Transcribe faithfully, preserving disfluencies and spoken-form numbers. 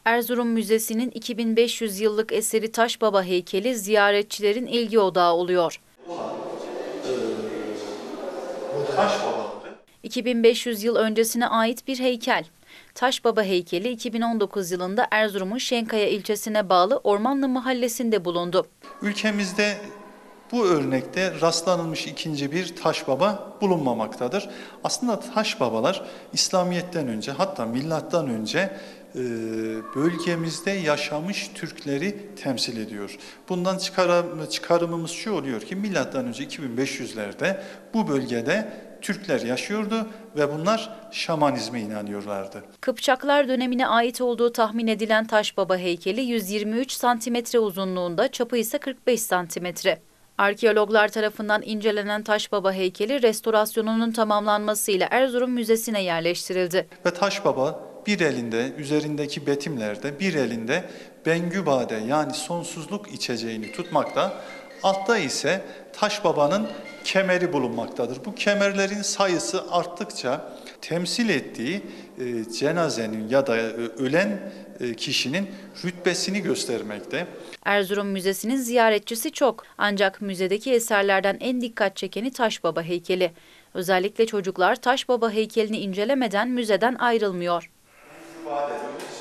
Erzurum Müzesi'nin iki bin beş yüz yıllık eseri Taşbaba heykeli ziyaretçilerin ilgi odağı oluyor. Taşbabaları. iki bin beş yüz yıl öncesine ait bir heykel. Taşbaba heykeli iki bin on dokuz yılında Erzurum'un Şenkaya ilçesine bağlı Ormanlı Mahallesi'nde bulundu. Ülkemizde bu örnekte rastlanılmış ikinci bir taşbaba bulunmamaktadır. Aslında taşbabalar İslamiyet'ten önce, hatta milattan önce e, bölgemizde yaşamış Türkleri temsil ediyor. Bundan çıkarım, çıkarımımız şu oluyor ki milattan önce iki bin beş yüzlerde bu bölgede Türkler yaşıyordu ve bunlar şamanizme inanıyorlardı. Kıpçaklar dönemine ait olduğu tahmin edilen Taşbaba heykeli yüz yirmi üç santimetre uzunluğunda, çapı ise kırk beş santimetre. Arkeologlar tarafından incelenen Taşbaba heykeli restorasyonunun tamamlanmasıyla Erzurum Müzesi'ne yerleştirildi. Ve Taşbaba bir elinde üzerindeki betimlerde, bir elinde Bengübade yani sonsuzluk içeceğini tutmakta, altta ise Taşbaba'nın kemeri bulunmaktadır. Bu kemerlerin sayısı arttıkça temsil ettiği e, cenazenin ya da e, ölen e, kişinin rütbesini göstermekte. Erzurum Müzesi'nin ziyaretçisi çok, ancak müzedeki eserlerden en dikkat çekeni Taşbaba heykeli. Özellikle çocuklar Taşbaba heykelini incelemeden müzeden ayrılmıyor.